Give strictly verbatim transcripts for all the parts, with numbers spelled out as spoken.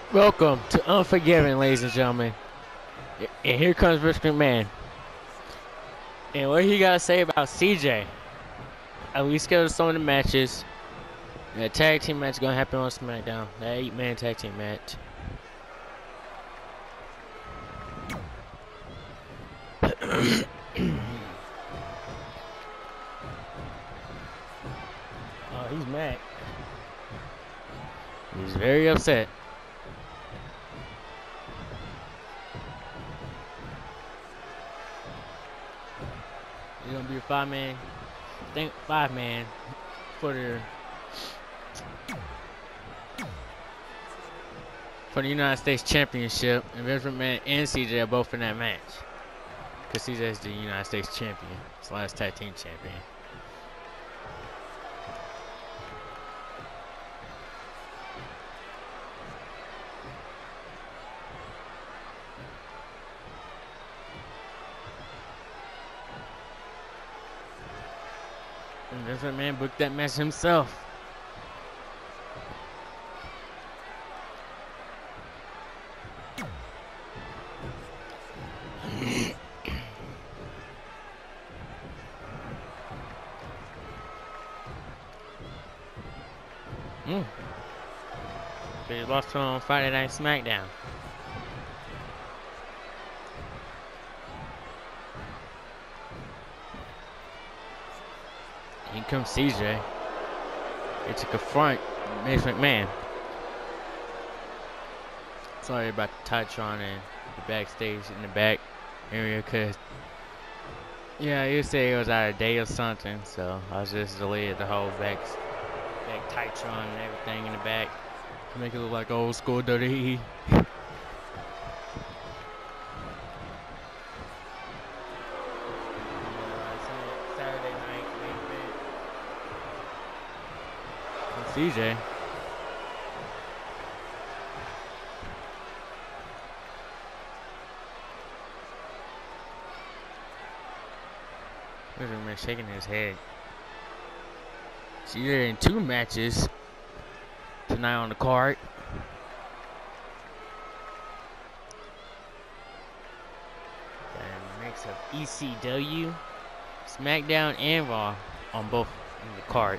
Welcome to Unforgiven, ladies and gentlemen. And here comes Rich McMahon. And what he gotta say about C J? Uh, we scheduled some of the matches. The tag team match is gonna happen on SmackDown. That eight-man tag team match. Oh, he's mad. He's very upset. It's gonna be a five-man, I think five-man for the for the United States Championship, and Vince McMahon and C J are both in that match. Cause C J is the United States Champion, his last tag team champion. And Vince McMahon booked that match himself. Mm. They lost on Friday Night SmackDown. Here comes C J. It's to confront Vince McMahon. Sorry about the Titron and the backstage in the back area, cause yeah, you say it was out of day or something, so I was just deleted the whole back, back Titron and everything in the back to make it look like old school W W E. C J. Look at him shaking his head. C J in two matches tonight on the card. Got a mix of E C W, SmackDown, and Raw on both in the card.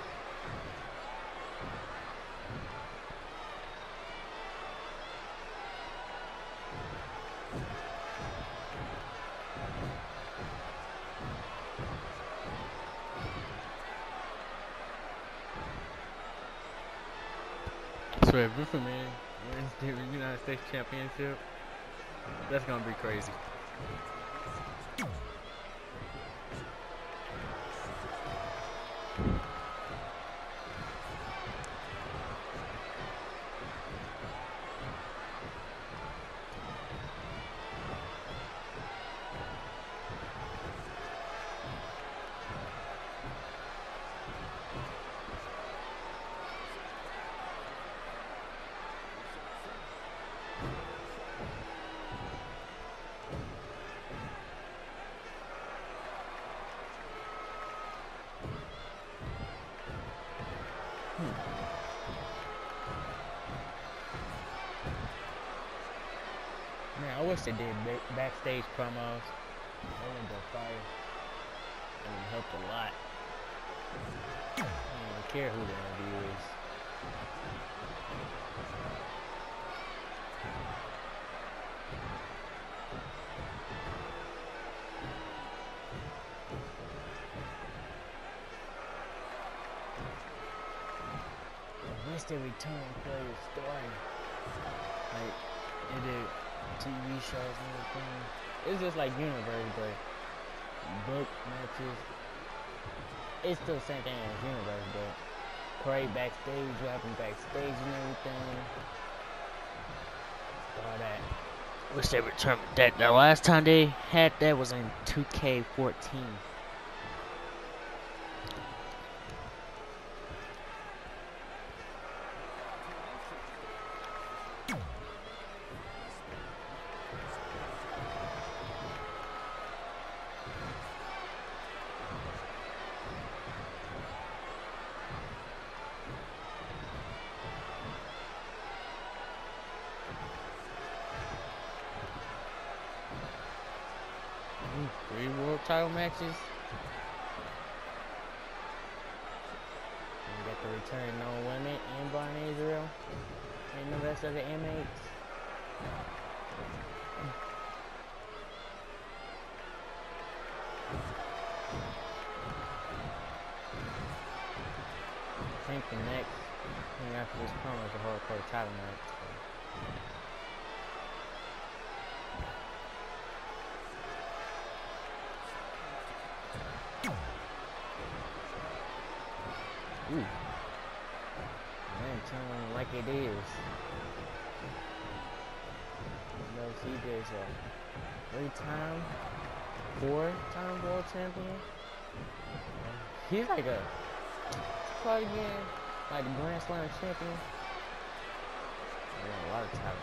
So if Ruthless wins the United States Championship, that's gonna be crazy. Man, I wish they did backstage promos. That would go fire. That would help a lot. I don't even care who the interview is. I wish they return and play the story. Like, they did T V shows and everything. It's just like Universe, but book matches. It's still the same thing as Universe, but parade backstage, what happened backstage and everything. All that. Wish they returned that. The last time they had that was in two K fourteen. title matches. We got the return no limit and Brian Israel and the rest of the inmates. I think the next thing after this promo is a hardcore title match. Ooh. Man, telling them like it is. No, C J's a three-time, four-time world champion. He's like a probably again, like the Grand Slam champion. He won a lot of titles.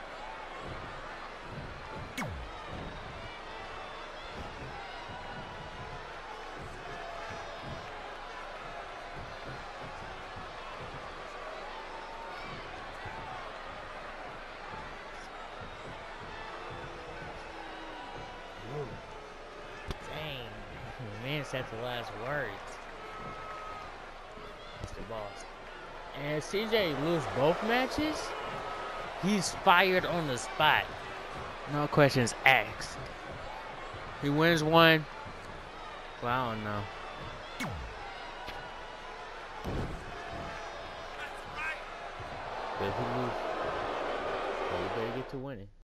Man said the last words. Mister Boss. And C J lose both matches. He's fired on the spot. No questions asked. He wins one. Well, I don't know. But if he lose, well, you better get to winning.